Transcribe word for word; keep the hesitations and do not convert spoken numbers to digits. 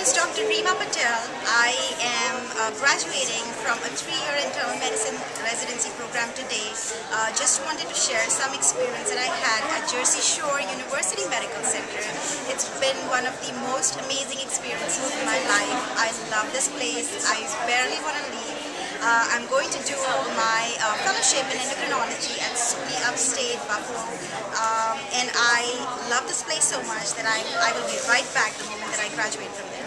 is Doctor Reema Patel. I am uh, graduating from a three-year internal medicine residency program today. Uh, just wanted to share some experience that I had at Jersey Shore University Medical Center. It's been one of the most amazing experiences in my life. I love this place. I barely want to leave. Uh, I'm going to do my uh, fellowship in endocrinology at S U P Upstate Buffalo, um, and I love this place so much that I, I will be right back the moment that I graduate from there.